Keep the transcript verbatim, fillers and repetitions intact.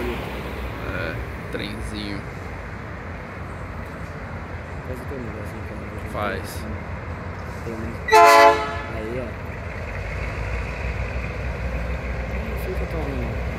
É, trenzinho. Faz o teu negocinho pra mim. Faz. Pelo menos. Aí, ó. Não fica tão ruim.